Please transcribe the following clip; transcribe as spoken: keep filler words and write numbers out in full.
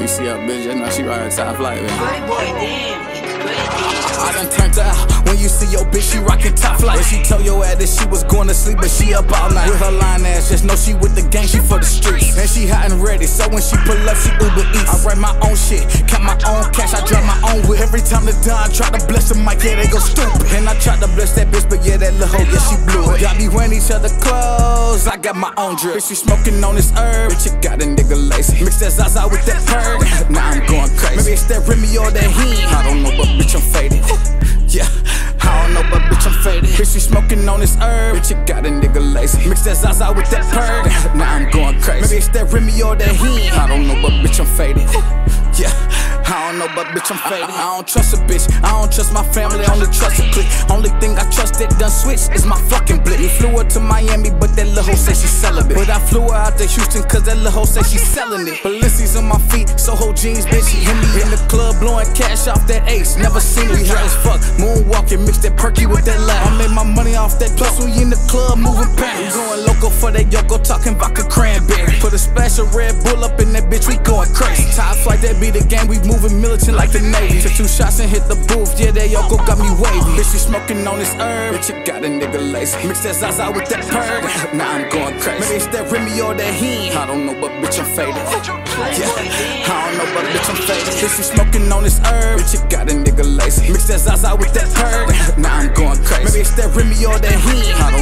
you see her bitch, just know she ride top flight, man. Boy, boy, damn, he's crazy. I done turned out when you see your bitch, she rockin' top flight. She told your ass that she was going to sleep, but she up all night with her line ass. Just know she with the gang, she for the streets, and she hot and ready. So when she pull up, she Uber Eats. I write my own shit, count my own cash, I drive my own whip. Every time the Don try to bless the mic, yeah, they go stupid. And I tried to bless that bitch, but yeah, that little hoe, yeah, she blew it. Y'all be wearing each other clothes, I got my own drip. Bitch, she smoking on this herb, bitch, you got a nigga lazy. Mix that Zaza with that purr, now I'm going crazy. Maybe it's that Remy or that Hen, I don't know, but bitch, I'm faded. Yeah, I don't know, but bitch, I'm faded. Bitch, she smoking on this herb, bitch, you got a nigga lazy. Mix that Zaza with that purr, now I'm going crazy. Maybe it's that Remy or that Hen, I don't know, but bitch, I'm faded. Yeah, I don't know, but bitch, I'm faded. I don't trust a bitch, I don't trust my family, only trust a clique. Only thing I trust that done switch is my fucking blick. We flew her to Miami, but that little hoe say she celibate. But I flew her out to Houston, cause that little hoe say she selling it. Balenci's on my feet, Soho jeans, bitch, she hit me in the club, blowing cash off that ace. Never seen it, we high as fuck, moonwalking, mix that perky with that loud. I made my money off that plus we in the club, moving pants. We going loco for that Yoko, talking vodka cranberry. Put a splash of Red Bull up in that bitch, we going crazy. Top flight, that be the game, we moving militant like the Navy. Took two shots and hit the booth, yeah, that Yoko got me wavy. Bitch, she smoking on this herb, bitch, you got a nigga lazy. Mix that Zaza with that purr, now I'm going crazy. Maybe it's that Remy or that Hen, I don't know, but bitch, I'm faded. Yeah, I don't know, but bitch, I'm faded. Bitch, she smoking on this herb, bitch, you got a nigga lazy. Mix that Zaza with that purr, now I'm going crazy. Maybe it's that Remy or that Hen, I don't